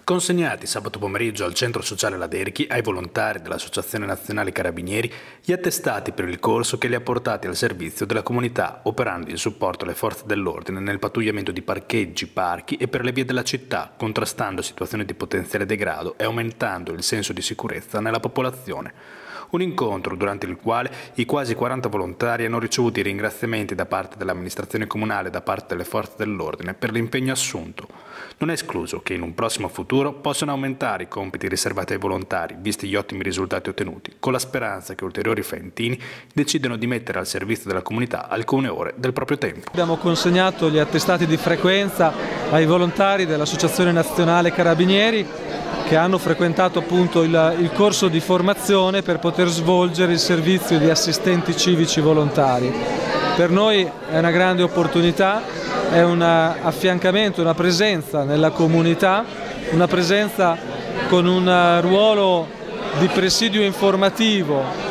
Consegnati sabato pomeriggio al Centro Sociale Laderchi ai volontari dell'Associazione Nazionale Carabinieri gli attestati per il corso che li ha portati al servizio della comunità, operando in supporto alle forze dell'ordine nel pattugliamento di parcheggi, parchi e per le vie della città, contrastando situazioni di potenziale degrado e aumentando il senso di sicurezza nella popolazione. Un incontro durante il quale i quasi 40 volontari hanno ricevuto i ringraziamenti da parte dell'amministrazione comunale e da parte delle forze dell'ordine per l'impegno assunto. Non è escluso che in un prossimo futuro possano aumentare i compiti riservati ai volontari, visti gli ottimi risultati ottenuti, con la speranza che ulteriori faentini decidano di mettere al servizio della comunità alcune ore del proprio tempo. Abbiamo consegnato gli attestati di frequenza ai volontari dell'Associazione Nazionale Carabinieri che hanno frequentato appunto il corso di formazione per poter svolgere il servizio di assistenti civici volontari. Per noi è una grande opportunità, è un affiancamento, una presenza nella comunità, una presenza con un ruolo di presidio informativo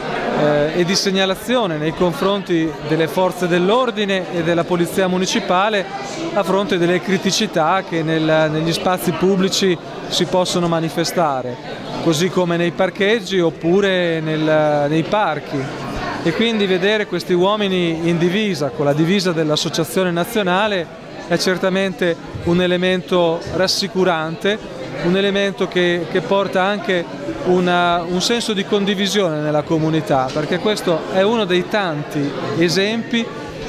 e di segnalazione nei confronti delle forze dell'ordine e della polizia municipale a fronte delle criticità che negli spazi pubblici si possono manifestare, così come nei parcheggi oppure nei parchi. E quindi vedere questi uomini in divisa, con la divisa dell'Associazione Nazionale, è certamente un elemento rassicurante, un elemento che porta anche un senso di condivisione nella comunità, perché questo è uno dei tanti esempi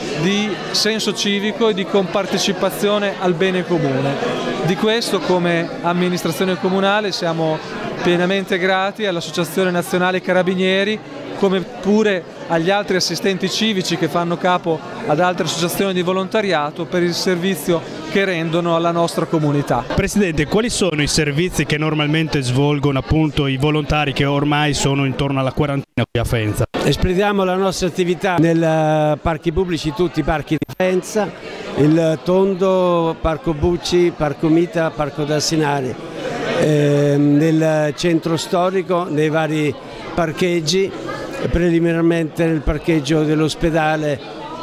di senso civico e di compartecipazione al bene comune. Di questo, come amministrazione comunale, siamo pienamente grati all'Associazione Nazionale Carabinieri, come pure agli altri assistenti civici che fanno capo ad altre associazioni di volontariato per il servizio che rendono alla nostra comunità. Presidente, quali sono i servizi che normalmente svolgono appunto i volontari che ormai sono intorno alla quarantina qui a Faenza? Esprimiamo la nostra attività nei parchi pubblici, tutti i parchi di Faenza, il Tondo, Parco Bucci, Parco Mita, Parco d'Assinari, nel centro storico, nei vari parcheggi, preliminarmente nel parcheggio dell'ospedale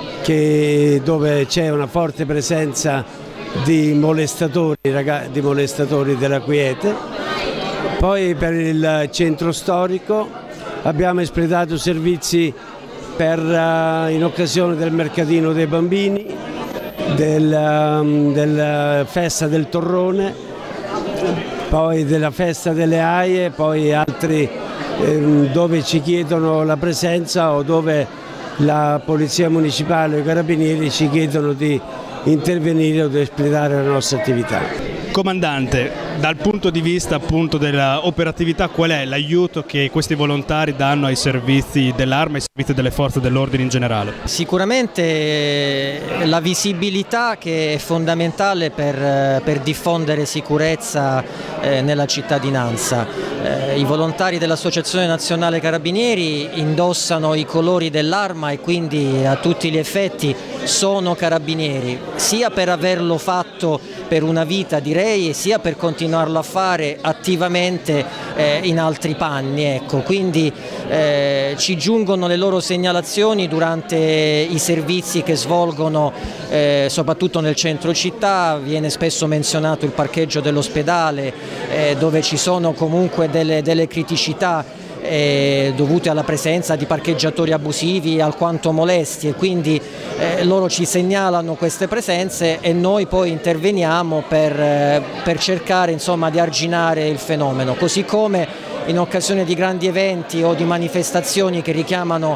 dove c'è una forte presenza di molestatori della quiete. Poi per il centro storico abbiamo espletato servizi in occasione del mercatino dei bambini, della festa del Torrone, poi della festa delle Aie, poi altri dove ci chiedono la presenza o dove la Polizia Municipale o i Carabinieri ci chiedono di intervenire o di espletare la nostra attività. Comandante, dal punto di vista appunto dell'operatività, qual è l'aiuto che questi volontari danno ai servizi dell'arma e ai servizi delle forze dell'ordine in generale? Sicuramente la visibilità, che è fondamentale per diffondere sicurezza nella cittadinanza. I volontari dell'Associazione Nazionale Carabinieri indossano i colori dell'arma e quindi a tutti gli effetti sono carabinieri, sia per averlo fatto per una vita direi, sia per continuarlo a fare attivamente in altri panni. Ecco. Quindi ci giungono le loro segnalazioni durante i servizi che svolgono soprattutto nel centro città. Viene spesso menzionato il parcheggio dell'ospedale dove ci sono comunque delle criticità dovute alla presenza di parcheggiatori abusivi alquanto molesti, e quindi loro ci segnalano queste presenze e noi poi interveniamo per cercare insomma di arginare il fenomeno, così come in occasione di grandi eventi o di manifestazioni che richiamano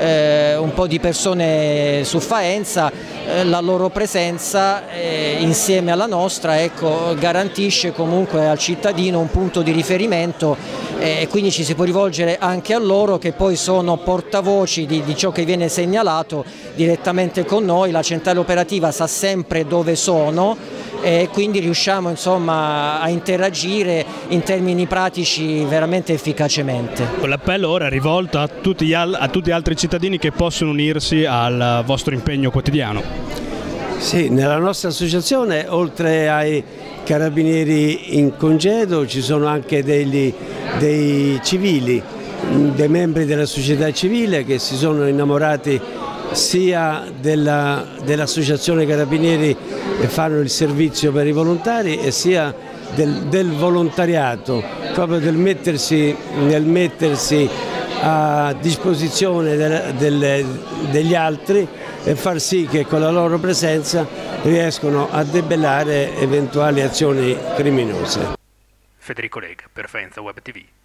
un po' di persone su Faenza, la loro presenza insieme alla nostra, ecco, garantisce comunque al cittadino un punto di riferimento e quindi ci si può rivolgere anche a loro, che poi sono portavoci di ciò che viene segnalato direttamente con noi. La centrale operativa sa sempre dove sono e quindi riusciamo insomma a interagire in termini pratici veramente efficacemente. L'appello ora è rivolto a tutti gli altri cittadini che possono unirsi al vostro impegno quotidiano. Sì, nella nostra associazione, oltre ai carabinieri in congedo, ci sono anche dei civili, dei membri della società civile che si sono innamorati sia dell'associazione Carabinieri e fanno il servizio per i volontari, e sia del volontariato, proprio nel mettersi a disposizione degli altri e far sì che con la loro presenza riescono a debellare eventuali azioni criminose. Federico Lega per Faenza Web TV.